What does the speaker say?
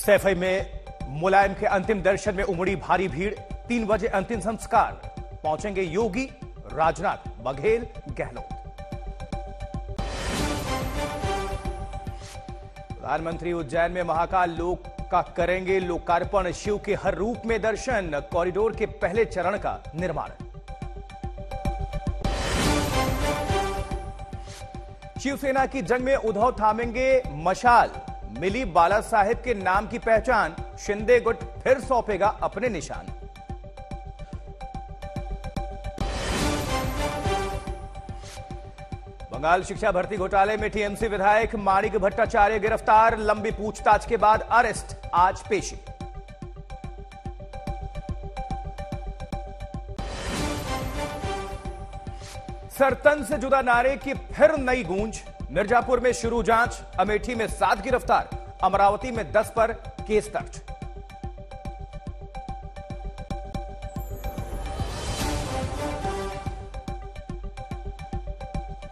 सैफई में मुलायम के अंतिम दर्शन में उमड़ी भारी भीड़। 3 बजे अंतिम संस्कार। पहुंचेंगे योगी, राजनाथ, बघेल, गहलोत। प्रधानमंत्री उज्जैन में महाकाल लोक का करेंगे लोकार्पण। शिव के हर रूप में दर्शन। कॉरिडोर के पहले चरण का निर्माण। शिवसेना की जंग में उद्धव थामेंगे मशाल। मिली बाला साहेब के नाम की पहचान। शिंदे गुट फिर सौंपेगा अपने निशान। बंगाल शिक्षा भर्ती घोटाले में टीएमसी विधायक माणिक भट्टाचार्य गिरफ्तार। लंबी पूछताछ के बाद अरेस्ट। आज पेशी। सरतन से जुदा नारे की फिर नई गूंज। मिर्जापुर में शुरू जांच। अमेठी में 7 गिरफ्तार। अमरावती में 10 पर केस दर्ज।